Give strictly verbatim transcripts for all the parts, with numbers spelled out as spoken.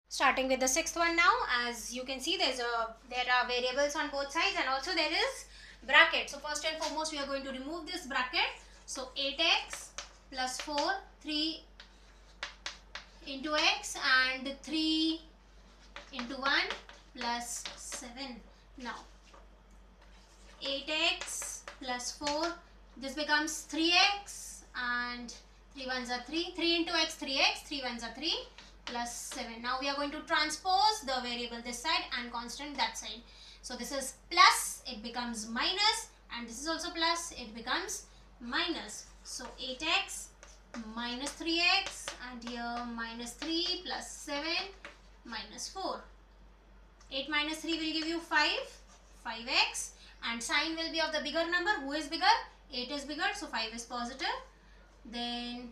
Starting with the sixth one now. As you can see, there's a there are variables on both sides, and also there is bracket. So first and foremost, we are going to remove this bracket. So eight x plus four, three into x, and three into one plus seven. Now eight x plus four, this becomes three x, and three ones are three, three into x, three x, three ones are three, plus seven. Now we are going to transpose the variable this side and constant that side. So this is plus, it becomes minus, and this is also plus, it becomes minus. So eight x minus three x, and here minus three plus seven minus four. eight minus three will give you five, five x, and sign will be of the bigger number. Who is bigger? eight is bigger, so five is positive. Then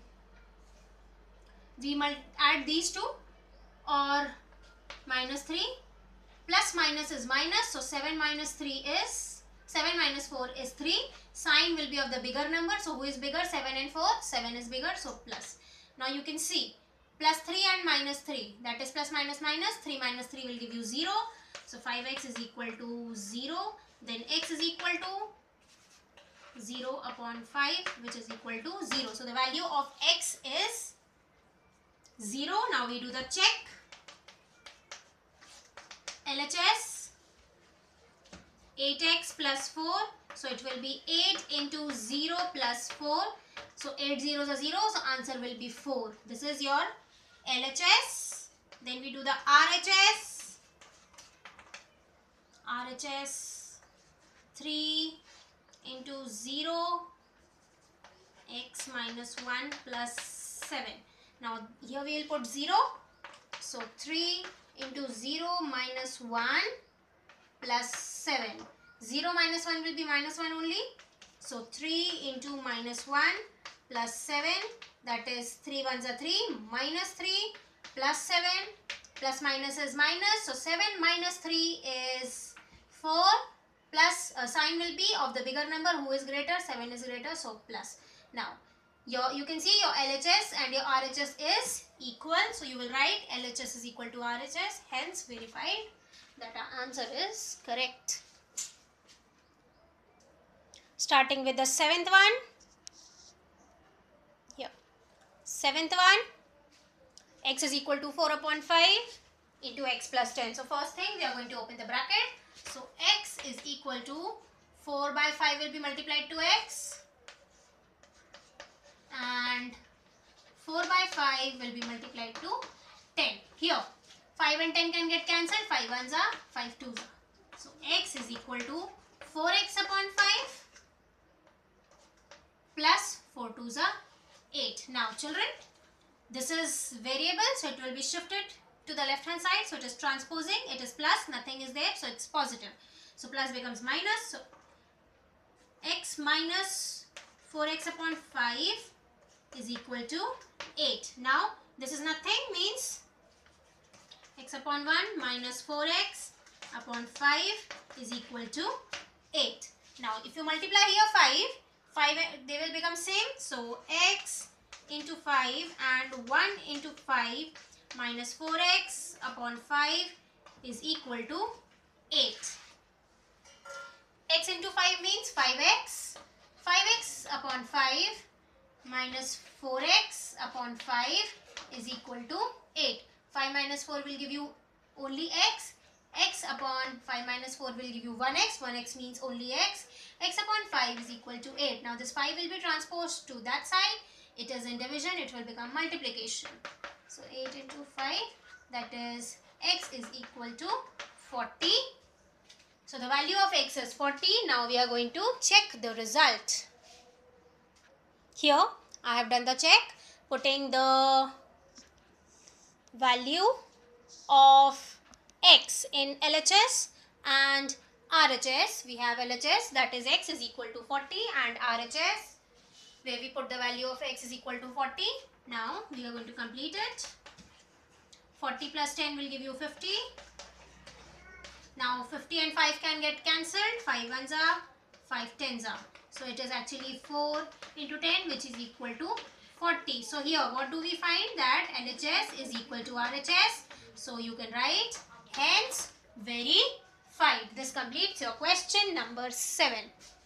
we must add these two, or minus three plus minus is minus, so seven minus three is seven minus four is three. Sign will be of the bigger number, so who is bigger? seven and four. seven is bigger, so plus. Now you can see plus three and minus three, that is plus minus minus. three minus three will give you zero, so five x is equal to zero. Then x is equal to zero upon five, which is equal to zero. So the value of x is zero. Now we do the check. L H S eight x plus four, so it will be eight into zero plus four. So eight zeros are zero, so answer will be four. This is your L H S. Then we do the R H S. R H S three into zero x minus one plus seven. Now here we will put zero. So three into zero minus one plus seven. zero minus one will be minus one only. So three into minus one plus seven, that is three ones are three, minus three plus seven, plus minus is minus. So seven minus three is four, plus a sign will be of the bigger number. Who is greater? seven is greater, so plus. Now your you can see your L H S and your R H S is equal, so you will write L H S is equal to R H S, hence verified that our answer is correct. Starting with the seventh one. Here, seventh one, x is equal to four upon five into x plus ten. So first thing, we are going to open the bracket. So x is equal to four by five will be multiplied to x, and four by five will be multiplied to ten. Here five and ten can get cancelled. five ones are, five twos are. So x is equal to four x upon five plus four twos are eight. Now children, this is variable, so it will be shifted to the left hand side. So it is transposing, it is plus, nothing is there, so it's positive. So plus becomes minus. So x minus four x upon five is equal to eight. Now this is nothing, means x upon one minus four x upon five is equal to eight. Now if you multiply here five, five they will become same. So x into five and one into five minus four x upon five is equal to eight. X into five means five x. five x upon five minus four x upon five is equal to eight. five minus four will give you only x. X upon five minus four will give you one x. one x means only x. X upon five is equal to eight. Now this five will be transposed to that side. It is in division, it will become multiplication. So eight into five, that is x is equal to forty. So the value of x is forty. Now we are going to check the result. Here I have done the check, putting the value of x in L H S and R H S. We have L H S, that is x is equal to forty, and R H S where we put the value of x is equal to forty. Now we are going to complete it. forty plus ten will give you fifty. Now fifty and five can get cancelled. five ones are, five tens are. So it is actually four into ten, which is equal to forty. So here what do we find? That L H S is equal to R H S. So you can write hence verified. This completes your question number seven.